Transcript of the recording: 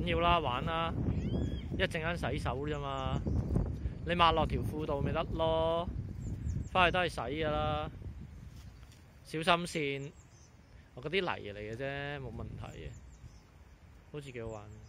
緊要啦，玩啦，一陣間洗手啫嘛，你抹落條褲度咪得咯，翻去都係洗噶啦，小心線，我嗰啲泥嚟嘅啫，冇問題嘅，好似幾好玩。